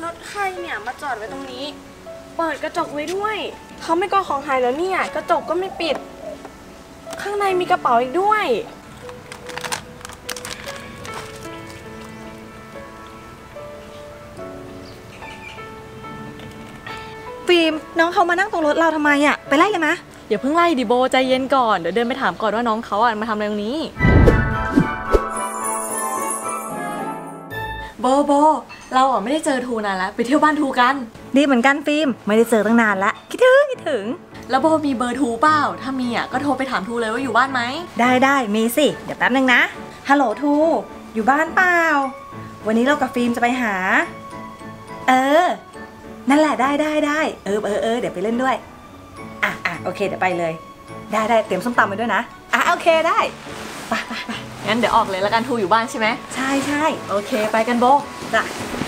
รถใครเนี่ยมาจอดไว้ตรงนี้เปิดกระจกไว้ด้วยเขาไม่ก็ของหายแล้วเนี่ยกระจกก็ไม่ปิดข้างในมีกระเป๋าอีกด้วยฟิล์มน้องเขามานั่งตรงรถเราทำไมอ่ะไปไล่เลยมะอย่าเพิ่งไล่ดิโบใจเย็นก่อนเดี๋ยวเดินไปถามก่อนว่าน้องเขามาทำอะไรตรงนี้โบเราไม่ได้เจอทูนานแล้วไปเที่ยวบ้านทูกันดีเหมือนกันฟิล์มไม่ได้เจอตั้งนานละคิดถึงแล้วโบมีเบอร์ทูเปล่าถ้ามีก็โทรไปถามทูเลยว่าอยู่บ้านไหมได้มีสิเดี๋ยวแป๊บนึงนะฮัลโหลทูอยู่บ้านเปล่าวันนี้เรากับฟิล์มจะไปหานั่นแหละได้เดี๋ยวไปเล่นด้วยโอเคเดี๋ยวไปเลยได้เตรียมส้มตำไปด้วยนะโอเคได้ไปงั้นเดี๋ยวออกเลยแล้วกันทูอยู่บ้านใช่ไหมใช่โอเคไปกันโบจ้ะ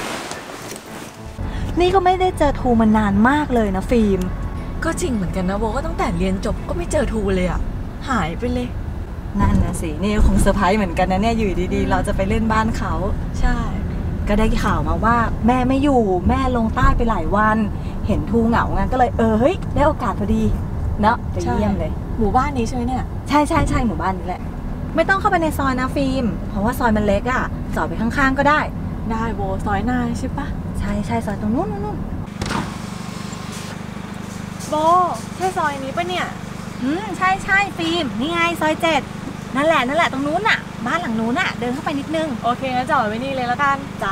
นี่ก็ไม่ได้เจอทูมานานมากเลยนะฟิล์มก็จริงเหมือนกันนะโบก็ตั้งแต่เรียนจบก็ไม่เจอทูเลยหายไปเลยนั่นนะสินี่คงเซอร์ไพรส์เหมือนกันนะเนี่ยอยู่ดีๆเราจะไปเล่นบ้านเขาใช่ก็ได้ข่าวมาว่าแม่ไม่อยู่แม่ลงใต้ไปหลายวันเห็นทูเหงางั้นก็เลยเฮ้ยได้โอกาสพอดีเนาะไปเยี่ยมเลยหมู่บ้านนี้ใช่ไหมเนี่ยใช่หมู่บ้านนี้แหละไม่ต้องเข้าไปในซอยนะฟิล์มเพราะว่าซอยมันเล็กจอดไปข้างๆก็ได้โบซอยหน้าใช่ปะใช่ซอยตรงนู้นโบใช่ซอยนี้ปะเนี่ยใช่ฟิล์มนี่ไงซอย7นั่นแหละตรงนู้นบ้านหลังนู้นเดินเข้าไปนิดนึงโอเคงั้นจอดไว้นี่เลยแล้วกันจ้า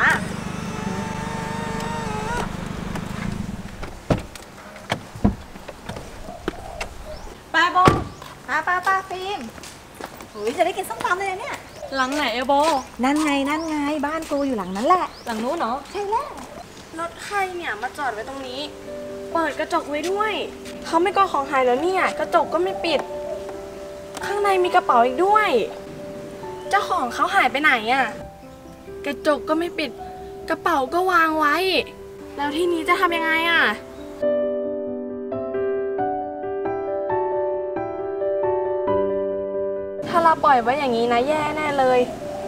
ไปโบป้าฟิล์มจะได้กินส้มตำเลยเนี่ยหลังไหนโบนั่นไงบ้านกูอยู่หลังนั้นแหละหลังนู้นเนาะใช่แล้วรถใครเนี่ยมาจอดไว้ตรงนี้เปิดกระจกไว้ด้วยเขาไม่ก็ของหายแล้วเนี่ยกระจกก็ไม่ปิดข้างในมีกระเป๋าอีกด้วยเจ้าของเขาหายไปไหนกระจกก็ไม่ปิดกระเป๋าก็วางไว้แล้วที่นี้จะทำยังไงถ้าเราปล่อยไว้อย่างนี้นะแย่แน่เลย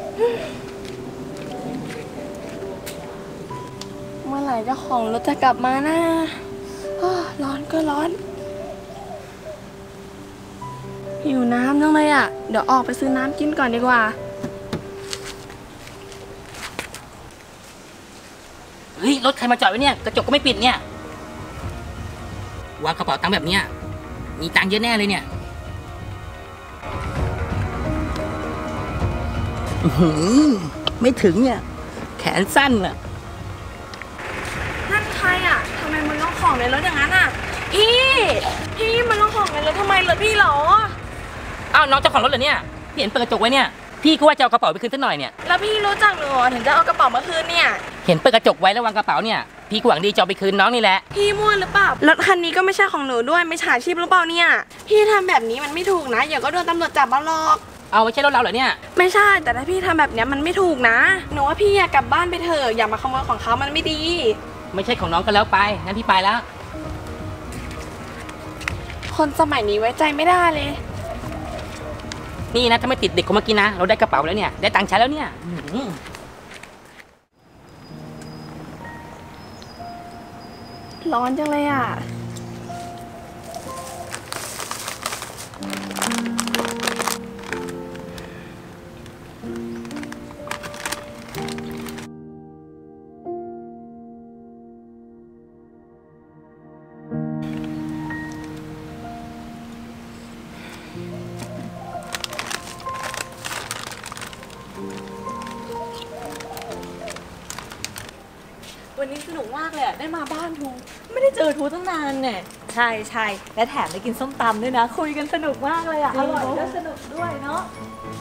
เมื่อไหร่เจ้าของรถจะกลับมานะร้อนก็ร้อนหิวน้ำจังเลยเดี๋ยวออกไปซื้อน้ำกินก่อนดีกว่าเฮ้ยรถใครมาจอดไว้เนี่ยกระจกก็ไม่ปิดเนี่ยวางกระเป๋าตังค์แบบเนี้ยมีตังค์เยอะแน่เลยเนี่ยไม่ถึงเนี่ยแขนสั้นน่ะนั่นใครทำไมมันต้องของในรถอย่างนั้นพี่มันต้องของในรถทำไมรถพี่หรออ้าวน้องเจ้าของรถเหรอเนี่ยพี่เห็นเปิดกระจกไว้เนี่ยพี่ก็ว่าจะเอากระเป๋าไปคืนสักหน่อยเนี่ยแล้วพี่รู้จักหนูถึงจะเอากระเป๋ามาคืนเนี่ยเห็นเปิดกระจกไว้แล้ววางกระเป๋าเนี่ยพี่ก็หวังดีจะเอาไปคืนน้องนี่แหละพี่มั่วหรือเปล่ารถคันนี้ก็ไม่ใช่ของหนูด้วยไม่ฉาชีพหรือเปล่าเนี่ยพี่ทำแบบนี้มันไม่ถูกนะอย่าก็โดนตำรวจจับมาหรอกเอาไม่ใช่รถเราเหรอเนี่ยไม่ใช่แต่ถ้าพี่ทำแบบนี้มันไม่ถูกนะหนูว่าพี่อยากกลับบ้านไปเถอะอย่ามาขโมยของเขามันไม่ดีไม่ใช่ของน้องก็แล้วไปงั้นพี่ไปแล้วคนสมัยนี้ไว้ใจไม่ได้เลยนี่นะถ้าไม่ติดเด็กคนเมื่อกี้นะเราได้กระเป๋าแล้วเนี่ยได้ตังค์ใช้แล้วเนี่ยร้อนจังเลยวันนี้สนุกมากเลยได้มาบ้านทูไม่ได้เจอทูตั้งนานเนี่ยใช่และแถมได้กินส้มตำด้วยนะคุยกันสนุกมากเลยอร่อยและสนุกด้วยเนาะ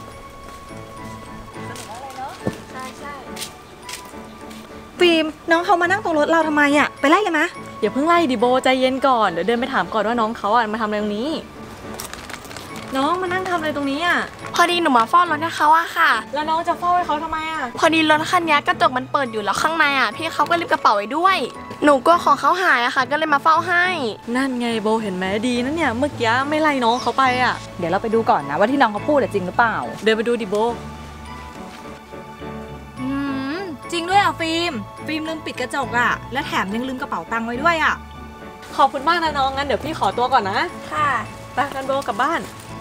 สนุกอะไรเนาะใช่ฟิล์มน้องเขามานั่งตรงรถเราทำไมไปไล่เลยมะอย่าเพิ่งไล่ดิโบใจเย็นก่อนเดี๋ยวเดินไปถามก่อนว่าน้องเขามาทำอะไรตรงนี้น้องมานั่งทำอะไรตรงนี้พอดีหนูมาเฝ้ารถให้เขาค่ะแล้วน้องจะเฝ้าให้เขาทำไมพอดีรถคันนี้กระจกมันเปิดอยู่แล้วข้างในพี่เขาก็รีบกระเป๋าไว้ด้วยหนูก็ของเขาหายค่ะก็เลยมาเฝ้าให้นั่นไงโบเห็นไหมดีนะเนี่ยเมื่อกี้ไม่ไล่น้องเขาไปเดี๋ยวเราไปดูก่อนนะว่าที่น้องเขาพูดจริงหรือเปล่าเดินไปดูดิโบจริริงด้วยอ่ะฟิล์มลืมปิดกระจกอ่ะและแถมยังลืมกระเป๋าตังค์ไว้ด้วยอ่ะขอบคุณมากนะน้องงั้นเดี๋ยวพี่ขอตัวก่อนนะค่ะไปกันโบกลับบ้าน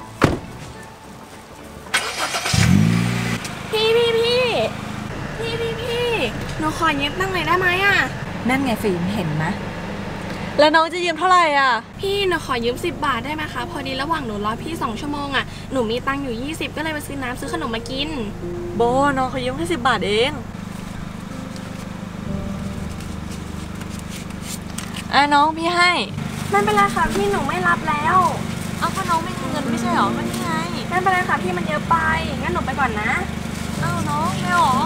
พี่หนูขอยืมตั้งค์หน่อยได้ไหมอ่ะนั่นไงฟิล์มเห็นไหมแล้วน้องจะยืมเท่าไหร่อ่ะพี่หนูขอยืม10 บาทได้ไหมคะ พอดีระหว่างหนูรอพี่2 ชั่วโมงอ่ะ หนูมีตังค์อยู่20ก็เลยไปซื้อน้ำซื้อขนมมากินโบน้องเขายืมแค่10 บาทเองน้องพี่ให้ไม่เป็นไรค่ะพี่หนูไม่รับแล้วเอาก็น้องไม่มีเงินไม่ใช่หรอก็นี่ไงไม่เป็นไรค่ะพี่มันเยอะไป งั้นหนูไปก่อนนะเอาน้องไม่หรอ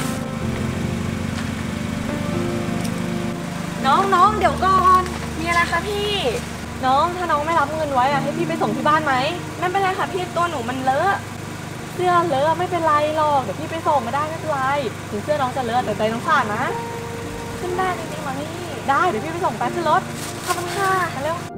น้องเดี๋ยวก่อนมีอะไรคะพี่น้องถ้าน้องไม่รับเงินไว้อะให้พี่ไปส่งที่บ้านไหมไม่เป็นไรค่ะพี่ตัวหนูมันเลอะเสื้อเลอะไม่เป็นไรหรอกเดี๋ยวพี่ไปส่งก็ได้ไม่เป็นไรถึงเสื้อน้องจะเลอะแต่ใจน้องสะอาดนะขึ้นได้จริงๆเหรอพี่ได้เดี๋ยวพี่ไปส่งไปขึ้นรถขอบคุณค่ะมาเร็ว